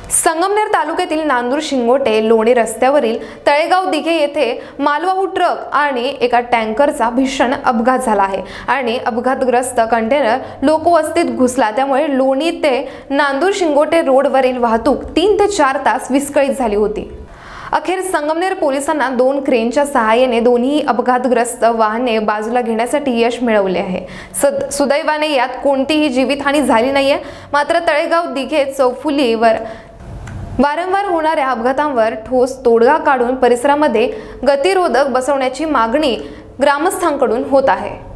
संगमनेर तालुक्यातील नांदूर शिंगोटे लोणी रस्त्यावरील तळेगाव दिघे येथे मालवाहू ट्रक आणि एका टँकरचा भीषण अपघात झाला आहे आणि अपघातग्रस्त कंटेनर लोकवस्तीत घुसला। त्यामुळे लोणी ते नांदूर शिंगोटे रोडवरील वाहतूक 3 ते 4 तास विस्कळीत झाली होती। अखेर संगमनेर पोलिसांना 2 क्रेनच्या सहाय्याने दोन्ही अपघातग्रस्त वाहने बाजूला घेण्यासाठी यश मिळवले आहे। सुदैवाने यात कोणतीही जीवितहानी झाली नाहीये। मात्र तळेगाव दिघे चौफुलीवर वारंवार होणाऱ्या अपघातांवर ठोस तोडगा काढून परिसरामध्ये गतिरोधक बसवण्याची मागणी ग्रामस्थांकडून होत आहे।